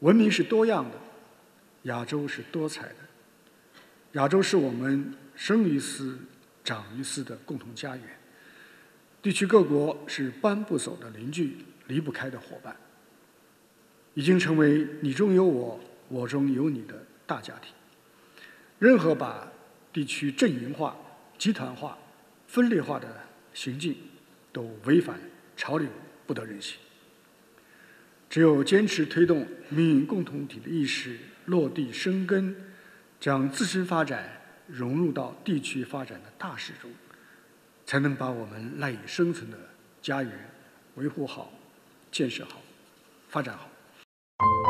文明是多样的，亚洲是多彩的。亚洲是我们生于斯、长于斯的共同家园。地区各国是搬不走的邻居，离不开的伙伴，已经成为你中有我，我中有你的大家庭。任何把地区阵营化、集团化、分裂化的行径，都违反潮流，不得人心。只有坚持推动命运共同体的意识落地生根，将自身发展融入到地区发展的大势中，才能把我们赖以生存的家园维护好、建设好、发展好。